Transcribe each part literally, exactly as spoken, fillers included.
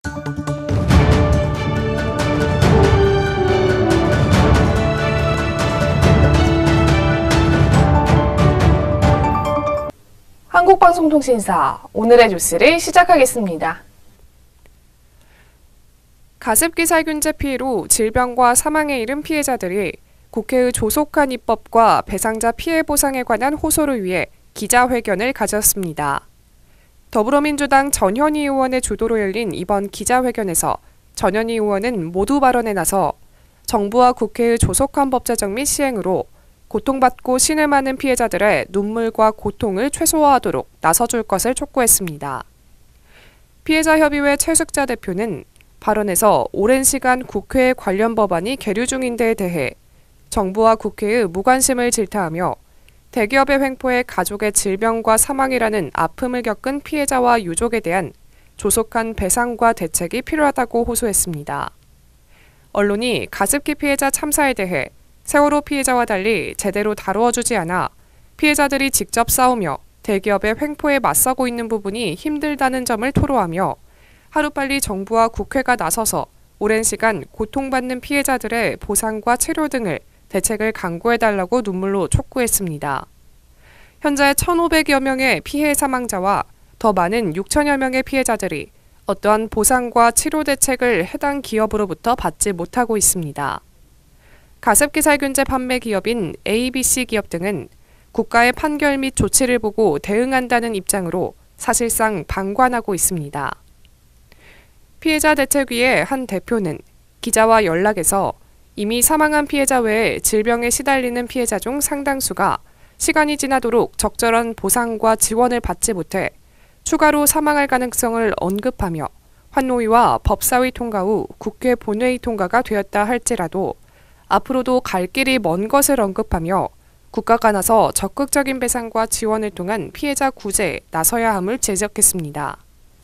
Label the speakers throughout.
Speaker 1: 한국방송통신사 오늘의 뉴스를 시작하겠습니다. 가습기 살균제 피해로 질병과 사망에 이른 피해자들이 국회의 조속한 입법과 배상자 피해 보상에 관한 호소를 위해 기자회견을 가졌습니다. 더불어민주당 전현희 의원의 주도로 열린 이번 기자회견에서 전현희 의원은 모두 발언에 나서 정부와 국회의 조속한 법 제정 및 시행으로 고통받고 신음하는 피해자들의 눈물과 고통을 최소화하도록 나서줄 것을 촉구했습니다. 피해자협의회 최숙자 대표는 발언에서 오랜 시간 국회에 관련 법안이 계류 중인 데에 대해 정부와 국회의 무관심을 질타하며 대기업의 횡포에 가족의 질병과 사망이라는 아픔을 겪은 피해자와 유족에 대한 조속한 배상과 대책이 필요하다고 호소했습니다. 언론이 가습기 피해자 참사에 대해 세월호 피해자와 달리 제대로 다루어주지 않아 피해자들이 직접 싸우며 대기업의 횡포에 맞서고 있는 부분이 힘들다는 점을 토로하며 하루빨리 정부와 국회가 나서서 오랜 시간 고통받는 피해자들의 보상과 치료 등을 대책을 강구해달라고 눈물로 촉구했습니다. 현재 천오백여 명의 피해 사망자와 더 많은 육천여 명의 피해자들이 어떠한 보상과 치료 대책을 해당 기업으로부터 받지 못하고 있습니다. 가습기 살균제 판매 기업인 에이비씨 기업 등은 국가의 판결 및 조치를 보고 대응한다는 입장으로 사실상 방관하고 있습니다. 피해자 대책위의 한 대표는 기자와 연락에서 이미 사망한 피해자 외에 질병에 시달리는 피해자 중 상당수가 시간이 지나도록 적절한 보상과 지원을 받지 못해 추가로 사망할 가능성을 언급하며 환노위와 법사위 통과 후 국회 본회의 통과가 되었다 할지라도 앞으로도 갈 길이 먼 것을 언급하며 국가가 나서 적극적인 배상과 지원을 통한 피해자 구제에 나서야 함을 지적했습니다.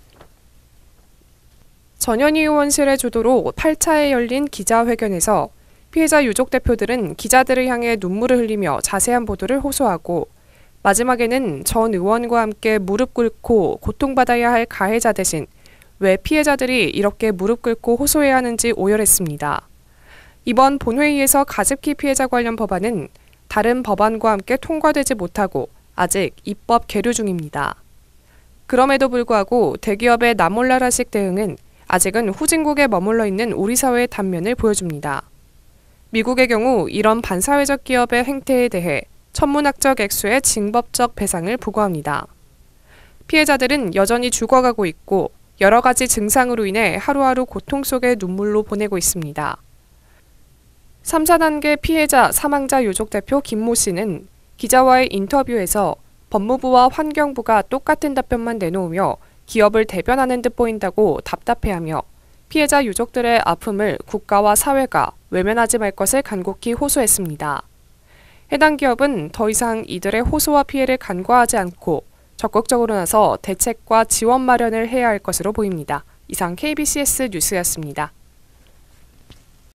Speaker 1: 전현희 의원실의 주도로 팔 차에 열린 기자회견에서 피해자 유족 대표들은 기자들을 향해 눈물을 흘리며 자세한 보도를 호소하고 마지막에는 전 의원과 함께 무릎 꿇고 고통받아야 할 가해자 대신 왜 피해자들이 이렇게 무릎 꿇고 호소해야 하는지 오열했습니다. 이번 본회의에서 가습기 피해자 관련 법안은 다른 법안과 함께 통과되지 못하고 아직 입법 계류 중입니다. 그럼에도 불구하고 대기업의 나몰라라식 대응은 아직은 후진국에 머물러 있는 우리 사회의 단면을 보여줍니다. 미국의 경우 이런 반사회적 기업의 행태에 대해 천문학적 액수의 징법적 배상을 부과합니다. 피해자들은 여전히 죽어가고 있고 여러 가지 증상으로 인해 하루하루 고통 속에 눈물로 보내고 있습니다. 삼, 사 단계 피해자 사망자 유족 대표 김모 씨는 기자와의 인터뷰에서 법무부와 환경부가 똑같은 답변만 내놓으며 기업을 대변하는 듯 보인다고 답답해하며 피해자 유족들의 아픔을 국가와 사회가 외면하지 말 것을 간곡히 호소했습니다. 해당 기업은 더 이상 이들의 호소와 피해를 간과하지 않고 적극적으로 나서 대책과 지원 마련을 해야 할 것으로 보입니다. 이상 케이비씨에스 뉴스였습니다.